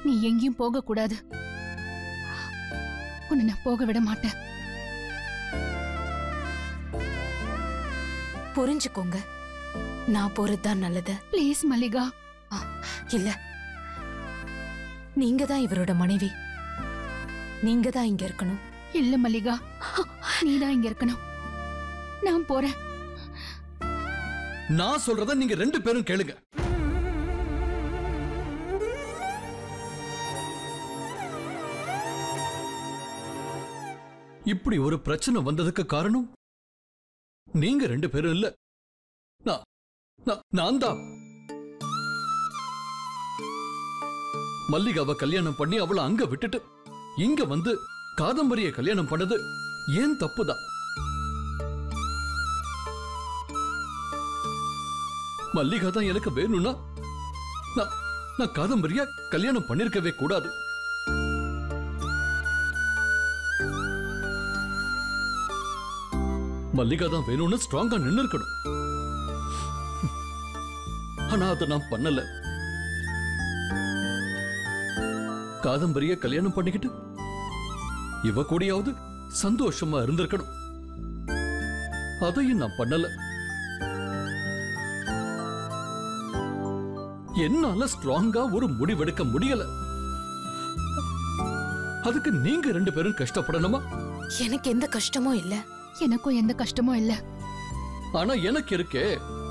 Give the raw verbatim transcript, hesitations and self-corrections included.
நீ எங்கேயும் போக கூடாது. உன்னை நான் போக விட மாட்டேன். புரிஞ்சுக்கோங்க, நான் போறதுதான் நல்லது. ப்ளீஸ் மல்லிகா. இல்ல, நீங்க தான் இவரோட மனைவி. நீங்க தான் இங்க இருக்கணும். இல்ல மல்லிகா, நீதான் இங்க இருக்கணும். நான் போறேன். நான் சொல்றத நீங்க ரெண்டு பேரும் கேளுங்க. இப்படி ஒரு பிரச்சனை வந்ததுக்கு காரணம் நீங்க ரெண்டு பேரும் இல்ல, நான் தான். மல்லிகாவை கல்யாணம் பண்ணி அவளை அங்க விட்டுட்டு இங்க வந்து காதம்பரிய கல்யாணம் பண்ணது ஏன் தப்புதான். மல்லிகா தான் எனக்கு வேணும்னா நான் காதம்பரிய கல்யாணம் பண்ணிருக்கவே கூடாது. மல்லிகா தான் வேணும்னு ஸ்ட்ராங்கா நின்னு இருக்கணும். ஆனா அதை நான் பண்ணல. காதம்பரிய கல்யாணம் பண்ணிக்கிட்டு இவ கூடயாவது சந்தோஷமா இருந்திருக்கணும். அதையும் நான் பண்ணல. என்னால ஸ்ட்ராங்கா ஒரு முடிவெடுக்க முடியல. அதுக்கு நீங்க ரெண்டு பேரும் கஷ்டப்படணுமா? எனக்கு எந்த கஷ்டமும் இல்ல. எனக்கும் எந்த கஷ்டமும் இல்ல. ஆனா எனக்கு இருக்கே.